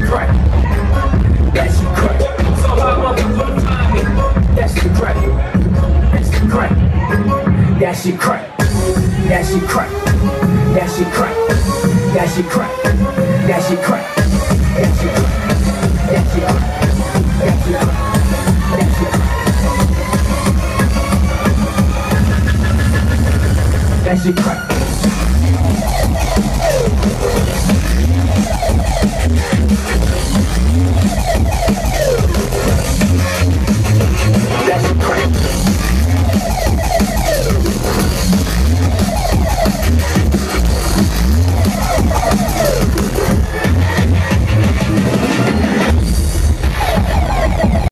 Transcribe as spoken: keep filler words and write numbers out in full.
shit crack. That shit crack. So how motherfuckers find me? That shit crack. That shit crack. That shit crack. That shit crack. That shit crack. That shit crack. That shit crack. That shit crack. That shit crack. That shit crack. That shit crack. That shit crack.